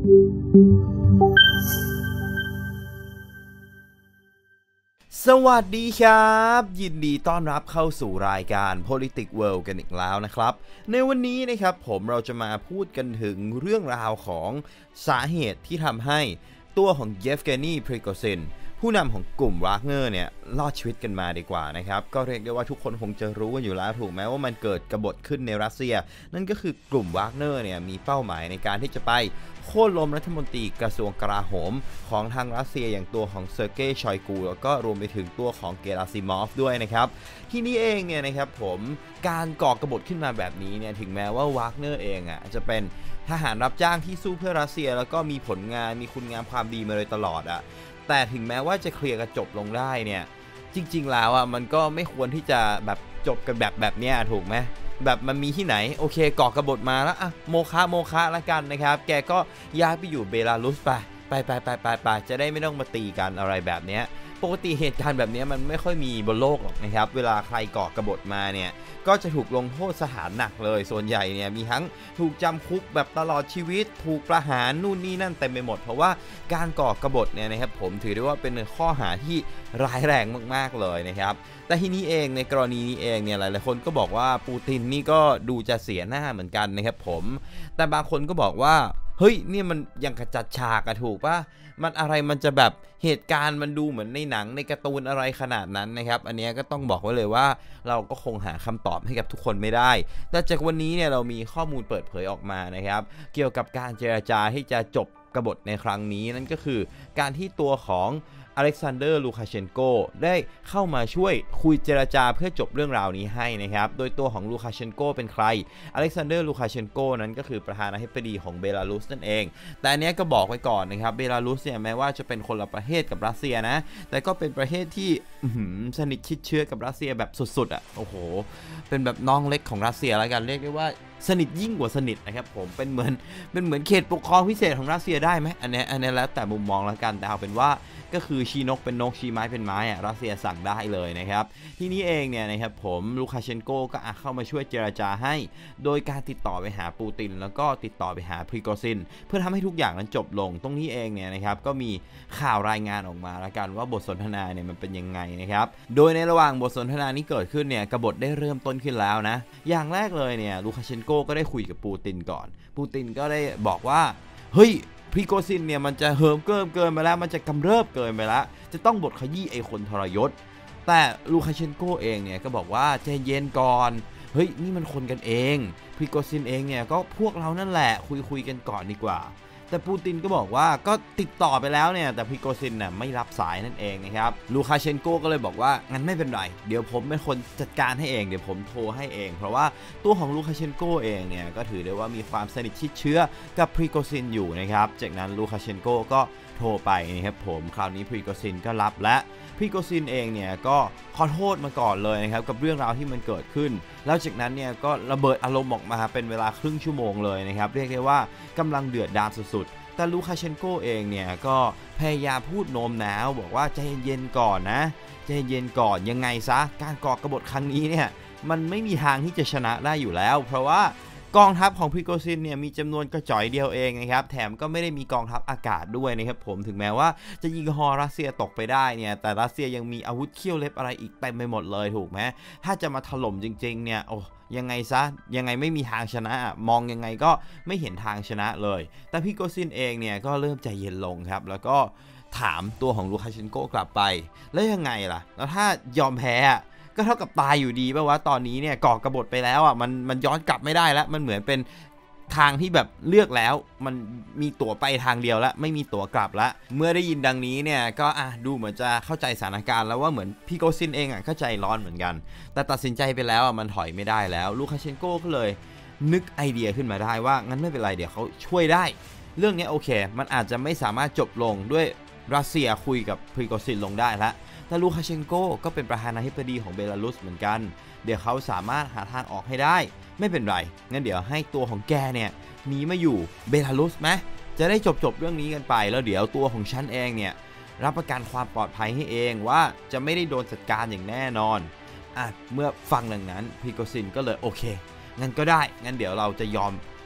สวัสดีครับยินดีต้อนรับเข้าสู่รายการ Politics World กันอีกแล้วนะครับในวันนี้นะครับเราจะมาพูดกันถึงเรื่องราวของสาเหตุที่ทำให้ตัวของเยฟเกนีพริโกซินผู้นำของกลุ่มวากเนอร์เนี่ยรอดชีวิตกันมาดีกว่านะครับก็เรียกได้ว่าทุกคนคงจะรู้กันอยู่แล้วถูกไหมว่ามันเกิดกบฏขึ้นในรัสเซียนั่นก็คือกลุ่มวากเนอร์เนี่ยมีเป้าหมายในการที่จะไปโค่นล้มรัฐมนตรีกระทรวงกลาโหมของทางรัสเซียอย่างตัวของเซอร์เกย์ชอยกูแล้วก็รวมไปถึงตัวของเกราซิมอฟด้วยนะครับที่นี้เองเนี่ยนะครับการก่อกบฏขึ้นมาแบบนี้เนี่ยถึงแม้ว่าวากเนอร์เองจะเป็นทหารรับจ้างที่สู้เพื่อรัสเซียแล้วก็มีผลงานมีคุณงามความดีมาโดยตลอดแต่ถึงแม้ว่าจะเคลียร์กันจบลงได้เนี่ยจริงๆแล้วมันก็ไม่ควรที่จะแบบจบกันแบบเนี้ยถูกไหมแบบมันมีที่ไหนโอเคก่อกบฏมาแล้วโมคะละกันนะครับแกก็ย้ายไปอยู่เบลารุสไปจะได้ไม่ต้องมาตีกันอะไรแบบเนี้ยปกติเหตุการณ์แบบนี้มันไม่ค่อยมีบนโลกหรอกนะครับเวลาใครก่อกบฏมาเนี่ยก็จะถูกลงโทษสถานหนักเลยส่วนใหญ่เนี่ยมีทั้งถูกจำคุกแบบตลอดชีวิตถูกประหารนู่นนี่นั่นเต็มไปหมดเพราะว่าการก่อกบฏเนี่ยนะครับถือได้ว่าเป็นข้อหาที่ร้ายแรงมากๆเลยนะครับแต่ทีนี้เองในกรณีนี้เองเนี่ยหลายๆคนก็บอกว่าปูตินนี่ก็ดูจะเสียหน้าเหมือนกันนะครับแต่บางคนก็บอกว่าเฮ้ยนี่มันยังกระจัดฉากถูกป่ะมันอะไรมันจะแบบเหตุการณ์มันดูเหมือนในหนังในการ์ตูนอะไรขนาดนั้นนะครับอันนี้ก็ต้องบอกไว้เลยว่าเราก็คงหาคำตอบให้กับทุกคนไม่ได้แต่จากวันนี้เนี่ยเรามีข้อมูลเปิดเผยออกมานะครับเกี่ยวกับการเจรจาที่จะจบกบฏในครั้งนี้นั่นก็คือการที่ตัวของอเล็กซานเดอร์ลูคาเชนโกได้เข้ามาช่วยคุยเจรจาเพื่อจบเรื่องราวนี้ให้นะครับโดยตัวของลูคาเชนโกเป็นใครอเล็กซานเดอร์ลูคาเชนโกนั้นก็คือประธานาธิบดีของเบลารุสนั่นเองแต่อันนี้ก็บอกไว้ก่อนนะครับเบลารุสเนี่ยแม้ว่าจะเป็นคนละประเทศกับรัสเซียนะแต่ก็เป็นประเทศที่สนิทชิดเชื้อกับรัสเซียแบบสุดๆโอ้โหเป็นแบบน้องเล็กของรัสเซียแล้วกันเรียกได้ว่าสนิทยิ่งกว่าสนิทนะครับเป็นเหมือนเขตปกครองพิเศษของรัสเซียได้ไหมอันนี้แล้วแต่มุมมองแล้วกันแต่เอาเป็นว่าก็คือชี้นกเป็นนกชี้ไม้เป็นไม้รัสเซียสั่งได้เลยนะครับที่นี้เองเนี่ยนะครับลูคาเชนโกก็เข้ามาช่วยเจรจาให้โดยการติดต่อไปหาปูตินแล้วก็ติดต่อไปหาพริโกซินเพื่อทำให้ทุกอย่างนั้นจบลงตรงนี้เองเนี่ยนะครับก็มีข่าวรายงานออกมาแล้วกันว่าบทสนทนาเนี่ยมันเป็นยังไงนะครับโดยในระหว่างบทสนทนานี้เกิดขึ้นเนี่ยกบฏได้เริ่มต้นขึ้นแล้วนะอย่างแรกเลยเนี่ยลูคาเชนโกก็ได้คุยกับปูตินก่อนปูตินก็ได้บอกว่าเฮ้ยพริโกซินเนี่ยมันจะเหิมเกินไปแล้วมันจะกำเริบเกินไปแล้วจะต้องบทขยี้ไอ้คนทรยศแต่ลูคาเชนโกเองเนี่ยก็บอกว่าใจเย็นก่อนเฮ้ยนี่มันคนกันเองพริโกซินเองเนี่ยก็พวกเรานั่นแหละคุยกันก่อนดีกว่าแต่ปูตินก็บอกว่าก็ติดต่อไปแล้วเนี่ยแต่พริโกซินน่ะไม่รับสายนั่นเองนะครับลูคาเชนโกก็เลยบอกว่างั้นไม่เป็นไรเดี๋ยวผมเป็นคนจัดการให้เองเดี๋ยวผมโทรให้เองเพราะว่าตัวของลูคาเชนโกเองเนี่ยก็ถือได้ว่ามีความสนิทชิดเชื้อกับพริโกซินอยู่นะครับจากนั้นลูคาเชนโกก็โทรไปนะครับคราวนี้พริโกซินก็รับและพริโกซินเองเนี่ยก็ขอโทษมาก่อนเลยนะครับกับเรื่องราวที่มันเกิดขึ้นแล้วจากนั้นเนี่ยก็ระเบิดอารมณ์ออกมาเป็นเวลาครึ่งชั่วโมงเลยนะครับเรียกได้ว่ากำลังเดือดดาลสุดๆแต่ลูคาเชนโกเองเนี่ยก็พยายามพูดโน้มน้าวบอกว่าใจเย็นก่อนนะใจเย็นก่อนยังไงซะการก่อกบฏครั้งนี้เนี่ยมันไม่มีทางที่จะชนะได้อยู่แล้วเพราะว่ากองทัพของพริโกซินเนี่ยมีจำนวนกระจ่อยเดียวเองนะครับแถมก็ไม่ได้มีกองทัพอากาศด้วยนะครับถึงแม้ว่าจะยิงฮอรัสเซียตกไปได้เนี่ยแต่รัสเซียยังมีอาวุธเขี้ยวเล็บอะไรอีกเต็มไปหมดเลยถูกไหมถ้าจะมาถล่มจริงๆเนี่ยโอ้ยังไงซะยังไงไม่มีทางชนะมองยังไงก็ไม่เห็นทางชนะเลยแต่พริโกซินเองเนี่ยก็เริ่มใจเย็นลงครับแล้วก็ถามตัวของลูคาเชนโกกลับไปแล้วยังไงล่ะแล้วถ้ายอมแพ้ก็เท่ากับตายอยู่ดีป่ะวะตอนนี้เนี่ยก่อกบฏไปแล้วมันย้อนกลับไม่ได้แล้วมันเหมือนเป็นทางที่แบบเลือกแล้วมันมีตั๋วไปทางเดียวแล้วไม่มีตั๋วกลับแล้วเมื่อได้ยินดังนี้เนี่ยก็ดูเหมือนจะเข้าใจสถานการณ์แล้วว่าเหมือนพริโกซินเองก็ใจร้อนเหมือนกันแต่ตัดสินใจไปแล้วมันถอยไม่ได้แล้วลูคาเชนโกก็เลยนึกไอเดียขึ้นมาได้ว่างั้นไม่เป็นไรเดี๋ยวเขาช่วยได้เรื่องนี้โอเคมันอาจจะไม่สามารถจบลงด้วยรัสเซียคุยกับพริโกซินลงได้แล้วแต่ลูคาเชนโกก็เป็นประธานาธิบดีของเบลารุสเหมือนกันเดี๋ยวเขาสามารถหาทางออกให้ได้ไม่เป็นไรงั้นเดี๋ยวให้ตัวของแกเนี่ยหนีมาอยู่เบลารุสไหมจะได้จบเรื่องนี้กันไปแล้วเดี๋ยวตัวของฉันเองเนี่ยรับประกันความปลอดภัยให้เองว่าจะไม่ได้โดนจัดการอย่างแน่นอนเมื่อฟังดังนั้นพริโกซินก็เลยโอเคงั้นก็ได้งั้นเดี๋ยวเราจะยอม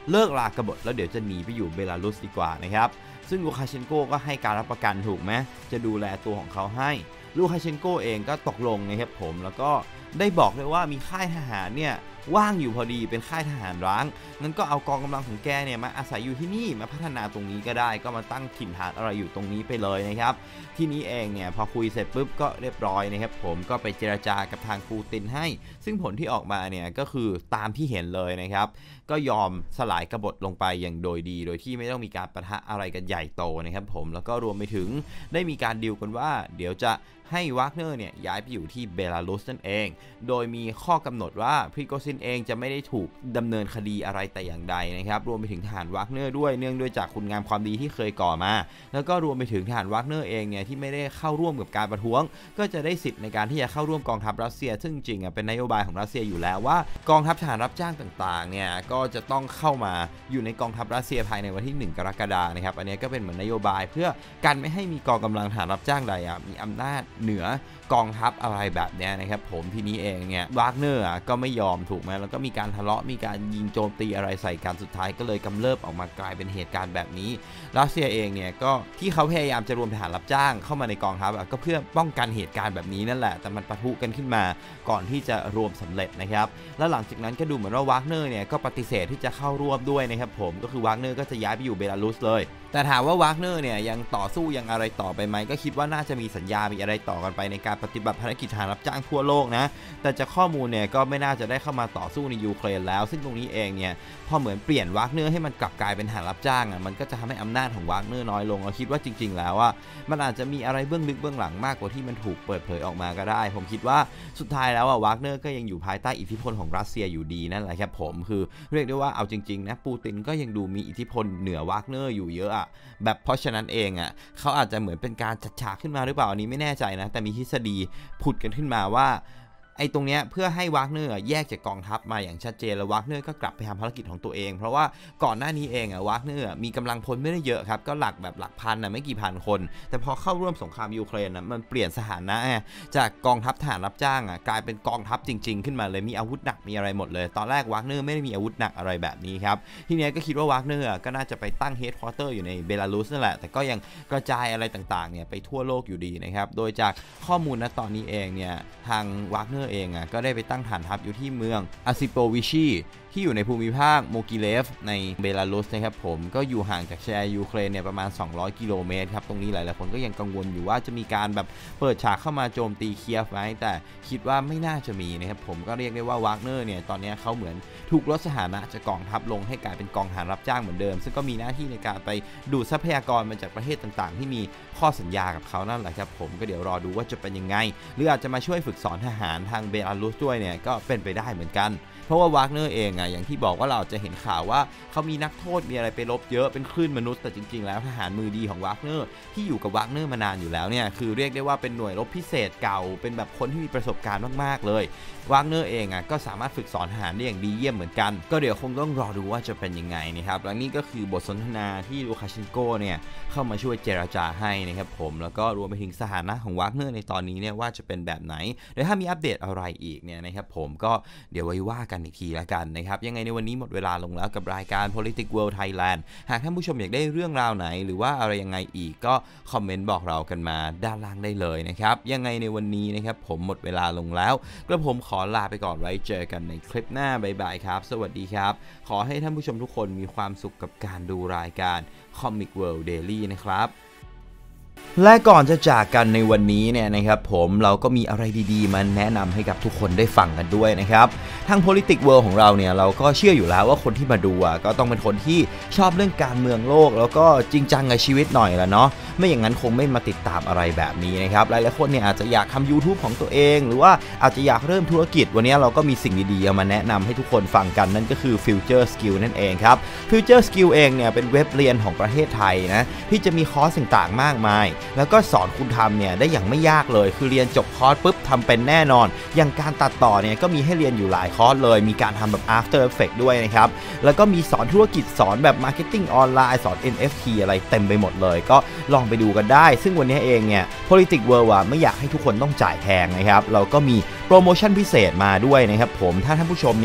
เลิกลากบฏแล้วเดี๋ยวจะหนีไปอยู่เบลารุสดีกว่านะครับซึ่งลูคาเชนโกก็ให้การรับประกันถูกไหมจะดูแลตัวของเขาให้ลูคาเชนโกเองก็ตกลงนะครับผมแล้วก็ได้บอกเลยว่ามีค่ายทหารเนี่ยว่างอยู่พอดีเป็นค่ายทหารร้างงั้นก็เอากองกำลังของแกเนี่ยมาอาศัยอยู่ที่นี่มาพัฒนาตรงนี้ก็ได้ก็มาตั้งถิ่นฐานอะไรอยู่ตรงนี้ไปเลยนะครับที่นี้เองเนี่ยพอคุยเสร็จปุ๊บก็เรียบร้อยนะครับผมก็ไปเจรจากับทางปูตินให้ซึ่งผลที่ออกมาเนี่ยก็คือตามที่เห็นเลยนะครับก็ยอมสลายกบฏลงไปอย่างโดยดีโดยที่ไม่ต้องมีการปะทะอะไรกันใหญ่โตนะครับผมแล้วก็รวมไปถึงได้มีการดีลกันว่าเดี๋ยวจะให้วากเนอร์เนี่ยย้ายไปอยู่ที่เบลารุสนั่นเองโดยมีข้อกำหนดว่าพริโกซินเองจะไม่ได้ถูกดำเนินคดีอะไรแต่อย่างใดนะครับรวมไปถึงทหารวากเนอร์ด้วยเนื่องด้วยจากคุณงามความดีที่เคยก่อมาแล้วก็รวมไปถึงทหารวากเนอร์เองเนี่ยที่ไม่ได้เข้าร่วมกับการประท้วงก็จะได้สิทธิ์ในการที่จะเข้าร่วมกองทัพรัสเซียซึ่งจริงเป็นนโยบายของรัสเซียอยู่แล้วว่ากองทัพทหารรับจ้างต่างๆเนี่ยก็จะต้องเข้ามาอยู่ในกองทัพรัสเซียภายในวันที่1 กรกฎาคมนะครับอันนี้ก็เป็นเหมือนนโยบายเพื่อกันไม่ให้มีกองกำลังทหารรับจ้างใดมีอำนาจเหนือกองทัพอะไรแบบนี้นะครับผมทีนี้เองเนี่ยวากเนอร์ก็ไม่ยอมถูกไหมแล้วก็มีการทะเลาะมีการยิงโจมตีอะไรใส่กันสุดท้ายก็เลยกำเริบออกมากลายเป็นเหตุการณ์แบบนี้รัสเซียเองเนี่ยก็ที่เขาพยายามจะรวมทหารรับจ้างเข้ามาในกองทัพก็เพื่อป้องกันเหตุการณ์แบบนี้นั่นแหละแต่มันปะทุกันขึ้นมาก่อนที่จะรวมสำเร็จนะครับแล้วหลังจากนั้นก็ดูเหมือนว่าวากเนอร์เนี่ยก็ปฏิเสธที่จะเข้าร่วมด้วยนะครับผมก็คือวากเนอร์ก็จะย้ายไปอยู่เบลารุสเลยแต่ถามว่าวากเนอร์เนี่ยยังต่อสู้ยังอะไรต่อไปไหมก็คิดว่าน่าจะมีสัญญามีอะไรต่อกันไปในการปฏิบัติภารกิจทหารรับจ้างทั่วโลกนะแต่จากข้อมูลเนี่ยก็ไม่น่าจะได้เข้ามาต่อสู้ในยูเครนแล้วซึ่งตรงนี้เองเนี่ยพอเหมือนเปลี่ยนวากเนอร์ให้มันกลับกลายเป็นทหารรับจ้างมันก็จะทำให้อำนาจของวากเนอร์น้อยลงเราคิดว่าจริงๆแล้วมันอาจจะมีอะไรเบื้องลึกเบื้องหลังมากกว่าที่มันถูกเปิดเผยออกมาก็ได้ผมคิดว่าสุดท้ายแล้ววากเนอร์ก็ยังอยู่ภายใต้อิทธิพลของรัสเซียอยู่ดีนั่นแหละครับผมคือเรียกได้ว่าเอาจริงๆนะปูตินก็ยังดูมีอิทธิพลเหนือวากเนอร์อยู่เยอะแบบเพราะฉะนั้นเองเขาอาจจะเหมือนเป็นการจัดฉากขึ้นมาหรือเปล่าอันนี้ไม่แน่ใจนะแต่มีทฤษฎีผุดกันขึ้นมาว่าไอ้ตรงเนี้ยเพื่อให้วากเนอร์แยกจากกองทัพมาอย่างชัดเจนแล้ววากเนอร์ก็กลับไปทำภารกิจของตัวเองเพราะว่าก่อนหน้านี้เองวากเนอร์มีกำลังพลไม่ได้เยอะครับก็หลักพันไม่กี่พันคนแต่พอเข้าร่วมสงครามยูเครนมันเปลี่ยนสถานะจากกองทัพทหารรับจ้างกลายเป็นกองทัพจริงๆขึ้นมาเลยมีอาวุธหนักมีอะไรหมดเลยตอนแรกวากเนอร์ไม่ได้มีอาวุธหนักอะไรแบบนี้ครับทีนี้ก็คิดว่าวากเนอร์ก็น่าจะไปตั้งเฮดควอเตอร์อยู่ในเบลารุสนั่นแหละแต่ก็ยังกระจายอะไรต่างๆเนี่ยไปทั่วโลกอยู่ดีนะครับโดยจากข้อมูลณตอนนี้เองเนี่ยทางวากเนอร์เองก็ได้ไปตั้งฐานทัพอยู่ที่เมืองอาซิโปวิชีที่อยู่ในภูมิภาคโมกิเลฟในเบลารุสนะครับผมก็อยู่ห่างจากชายแดนยูเครนเนี่ยประมาณ200 กิโลเมตรครับตรงนี้หลายๆคนก็ยังกังวลอยู่ว่าจะมีการแบบเปิดฉากเข้ามาโจมตีเคียฟไหมแต่คิดว่าไม่น่าจะมีนะครับผมก็เรียกได้ว่าวากเนอร์เนี่ยตอนนี้เขาเหมือนถูกลดสถานะจากกองทัพลงให้กลายเป็นกองทหารรับจ้างเหมือนเดิมซึ่งก็มีหน้าที่ในการไปดูดทรัพยากรมาจากประเทศต่างๆที่มีข้อสัญญากับเขานั่นแหละครับผมก็เดี๋ยวรอดูว่าจะเป็นยังไงหรืออาจจะมาช่วยฝึกสอนทหารทางเบลารุสด้วยเนี่ยก็เป็นไปได้เหมือนกันเพราะว่าวากเนอร์เองอย่างที่บอกว่าเราจะเห็นข่าวว่าเขามีนักโทษมีอะไรไปลบเยอะเป็นคลื่นมนุษย์แต่จริงๆแล้วทหารมือดีของวากเนอร์ที่อยู่กับวากเนอร์มานานอยู่แล้วเนี่ยคือเรียกได้ว่าเป็นหน่วยรบพิเศษเก่าเป็นแบบคนที่มีประสบการณ์มากๆเลยวากเนอร์เองก็สามารถฝึกสอนทหารได้อย่างดีเยี่ยมเหมือนกันก็เดี๋ยวคงต้องรอดูว่าจะเป็นยังไงนะครับและนี่ก็คือบทสนทนาที่ลูคาเชนโกเนี่ยเข้ามาช่วยเจรจาให้นะครับผมแล้วก็รวมไปถึงสถานะของวากเนอร์ในตอนนี้เนี่ยว่าจะเป็นแบบไหนเดี๋ยวถ้ามีอัปเดตอะไรอีกเนี่ยนะครับผมก็เดี๋ยวไว้ว่ากันอีกทีละกันนะครับยังไงในวันนี้หมดเวลาลงแล้วกับรายการ Politics World Thailand หากท่านผู้ชมอยากได้เรื่องราวไหนหรือว่าอะไรยังไงอีกก็คอมเมนต์บอกเรากันมาด้านล่างได้เลยนะครับยังไงในวันนี้นะครับผมหมดเวลาลงแล้วกระผมขอลาไปก่อนไว้เจอกันในคลิปหน้าบ๊ายบายครับสวัสดีครับขอให้ท่านผู้ชมทุกคนมีความสุขกับการดูรายการ Comic World Daily นะครับและก่อนจะจากกันในวันนี้เนี่ยนะครับผมเราก็มีอะไรดีๆมาแนะนำให้กับทุกคนได้ฟังกันด้วยนะครับทาง Politics World ของเราเนี่ยเราก็เชื่ออยู่แล้วว่าคนที่มาดูก็ต้องเป็นคนที่ชอบเรื่องการเมืองโลกแล้วก็จริงจังกับชีวิตหน่อยละเนาะไม่อย่างนั้นคงไม่มาติดตามอะไรแบบนี้นะครับหลายๆคนเนี่ยอาจจะอยากทำ YouTube ของตัวเองหรือว่าอาจจะอยากเริ่มธุรกิจวันนี้เราก็มีสิ่งดีๆเอามาแนะนำให้ทุกคนฟังกันนั่นก็คือ Future Skill นั่นเองครับ Future Skill เองเนี่ยเป็นเว็บเรียนของประเทศไทยนะที่จะมีคอร์สต่างๆมากมายแล้วก็สอนคุณทำเนี่ยได้อย่างไม่ยากเลยคือเรียนจบคอร์สปุ๊บทำเป็นแน่นอนอย่างการตัดต่อเนี่ยก็มีให้เรียนอยู่หลายคอร์สเลยมีการทำแบบ After Effects ด้วยนะครับแล้วก็มีสอนธุรกิจสอนแบบ Marketing ออนไลน์สอน NFT อะไรเต็มไปหมดเลยก็ลองไปดูกันได้ซึ่งวันนี้เองเนี่ย Politics World ไม่อยากให้ทุกคนต้องจ่ายแพงนะครับเราก็มีโปรโมชั่นพิเศษมาด้วยนะครับผมถ้าท่านผู้ชมเนี่ย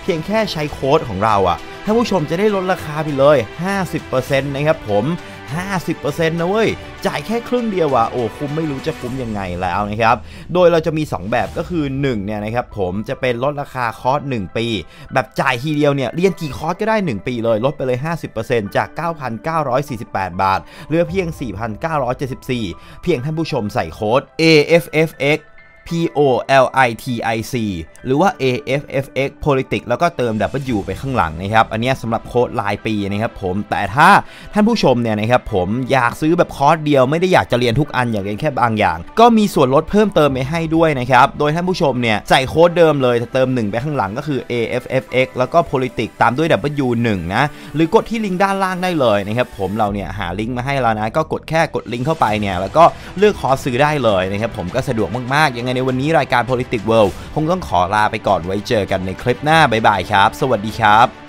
เพียงแค่ใช้โค้ดของเราท่านผู้ชมจะได้ลดราคาไปเลย 50% นะครับผม 50% นะเว้ยจ่ายแค่ครึ่งเดียวโอ้คุ้มไม่รู้จะคุ้มยังไงแล้วนะครับโดยเราจะมี2แบบก็คือ1เนี่ยนะครับผมจะเป็นลดราคาคอร์ส1ปีแบบจ่ายทีเดียวเนี่ยเรียนกี่คอร์สก็ได้1ปีเลยลดไปเลย 50% จาก 9,948 บาทเหลือเพียง 4,974 เพียงท่านผู้ชมใส่โค้ด AFFX POLITIC หรือว่า AFFX Politics แล้วก็เติม W ไปข้างหลังนะครับอันนี้สำหรับโค้ดรายปีนะครับผมแต่ถ้าท่านผู้ชมเนี่ยนะครับผมอยากซื้อแบบคอร์สเดียวไม่ได้อยากจะเรียนทุกอันอยากเรียนแค่บางอย่างก็มีส่วนลดเพิ่มเติมไปให้ด้วยนะครับโดยท่านผู้ชมเนี่ยใส่โค้ดเดิมเลยแต่เติม1ไปข้างหลังก็คือ AFFX แล้วก็ Politics ตามด้วย W1 นะหรือกดที่ลิงก์ด้านล่างได้เลยนะครับผมเราเนี่ยหาลิงก์มาให้แล้วนะก็กดลิงก์เข้าไปเนี่ยแล้วก็เลือกคอร์สซื้อได้เลยนะครับผมก็สะดวกมากๆยังไงในวันนี้รายการ Politics World คงต้องขอลาไปก่อนไว้เจอกันในคลิปหน้าบ๊ายบายครับสวัสดีครับ